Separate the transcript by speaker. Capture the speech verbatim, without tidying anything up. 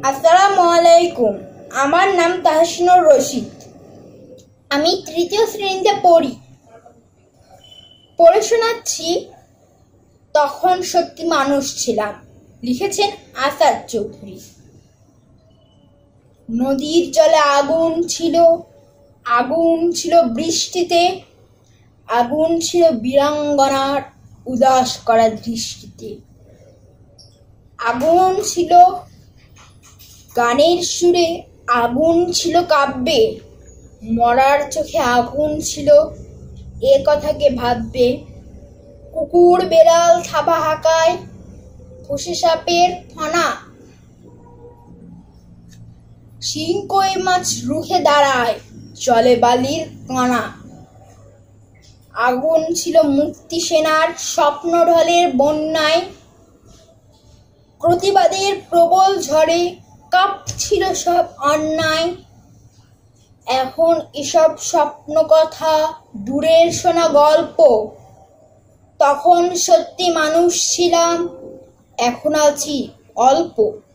Speaker 1: আসসালামু আলাইকুম। আমার নাম তাহসিনুর রশিদ। আমি তৃতীয় শ্রেণীতে পড়ি। পড়ে শোনাচ্ছি তখন সত্যি মানুষ ছিলাম। লিখেছেন আসাদ চৌধুরী। নদীর জলে আগুন ছিল, আগুন ছিল বৃষ্টিতে, আগুন ছিল বীরাঙ্গনার উদাস করা দৃষ্টিতে, আগুন ছিল গানের সুরে, আগুন ছিল কাব্যে, মরার চোখে আগুন ছিল, এ কথাকে ভাববে। কুকুর বেড়াল থাবা হাঁকায়, ফুসে সাপের ফনা, শিং কই মাছ রুখে দাঁড়ায়, চলে বালির কণা। আগুন ছিল মুক্তি সেনার স্বপ্ন ঢলের বন্যায়, প্রতিবাদের প্রবল ঝড়ে কাঁপছিল সব অন্যায়। এখন এসব স্বপ্ন কথা দূরের শোনা গল্প। তখন সত্যি মানুষ ছিলাম, এখন আছি অল্প।